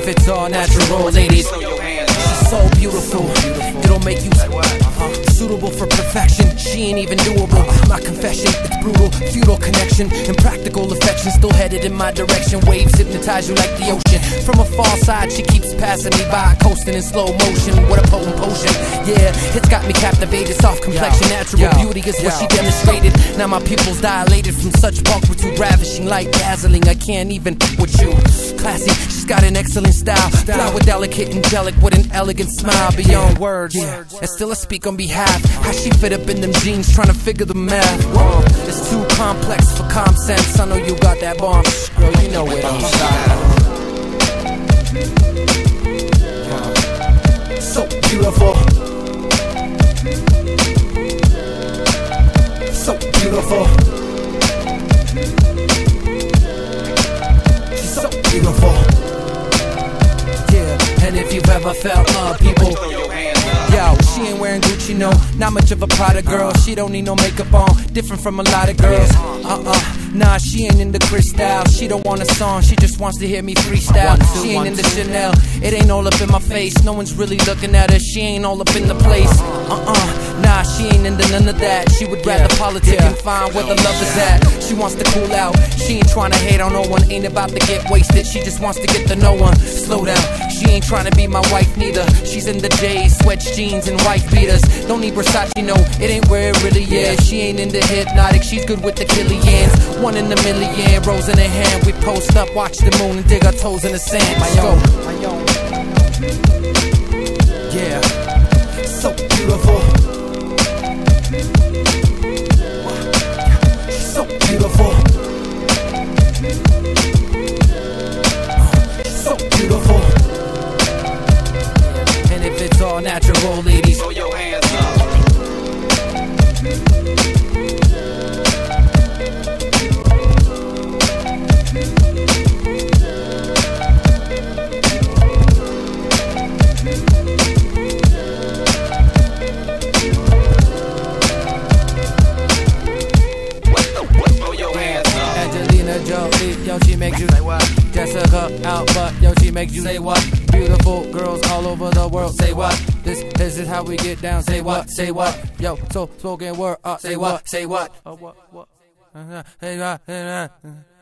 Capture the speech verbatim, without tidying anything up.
it's all natural, ladies, she's so beautiful, it'll make you uh-huh. suitable for perfection. She ain't even doable. My confession, it's brutal, futile connection, impractical affection, still headed in my direction. Waves hypnotize you like the ocean. From a far side, she keeps passing me by, coasting in slow motion. What a potent potion, yeah, it's got me captivated. Soft complexion, natural yo, beauty is yo. what she demonstrated. Now my pupils dilated from such bulk, with you ravishing, like dazzling. I can't even with you. Classy, she's got an excellent style. Flower delicate, angelic, with an elegant smile beyond yeah. words. Yeah. And still I speak on behalf. How she fit up in them jeans, trying to figure the math. Whoa, it's too complex for common sense. I know you got that bomb, girl. You know it. I'm sorry. So beautiful. So beautiful. She's so beautiful. Yeah, and if you've ever felt love, people, yo, she ain't wearing Gucci, no, not much of a Prada girl. She don't need no makeup on, different from a lot of girls. Uh-uh, nah, she ain't into Cristal. She don't want a song, she just wants to hear me freestyle. She ain't into Chanel, it ain't all up in my face. No one's really looking at her, she ain't all up in the place. Uh-uh, nah, she ain't into none of that. She would rather politic and find where the love is at. She wants to cool out, she ain't trying to hate on no one. Ain't about to get wasted, she just wants to get to know one. Slow down, she ain't trying to be my wife neither. She's in the J's, sweats, jeans, and white beaters. Don't need Versace, no, it ain't where it really is. She ain't into hypnotic, she's good with the Killians. One in a million, rose in her hand. We post up, watch the moon, and dig our toes in the sand. Let's go. Yeah, so beautiful. She's so beautiful. She's so beautiful. And if it's all natural, ladies, throw your hands up. Yo, she makes you say what? Jessica Alba, yo, she makes you say what? Beautiful girls all over the world, say what? This, this is how we get down, say what? Say what? Yo, so spoken word, uh, say what? Say what? Uh, what? What? Uh, say what?